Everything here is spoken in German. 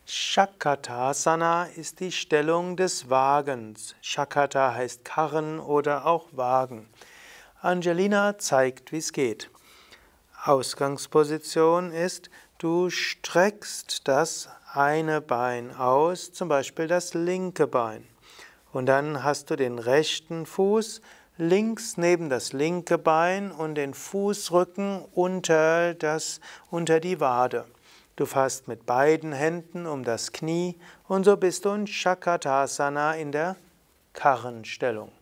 Shakatasana ist die Stellung des Wagens. Shakata heißt Karren oder auch Wagen. Angelina zeigt, wie es geht. Ausgangsposition ist, du streckst das eine Bein aus, zum Beispiel das linke Bein. Und dann hast du den rechten Fuß links neben das linke Bein und den Fußrücken unter die Wade. Du fasst mit beiden Händen um das Knie und so bist du in Shakatasana in der Karrenstellung.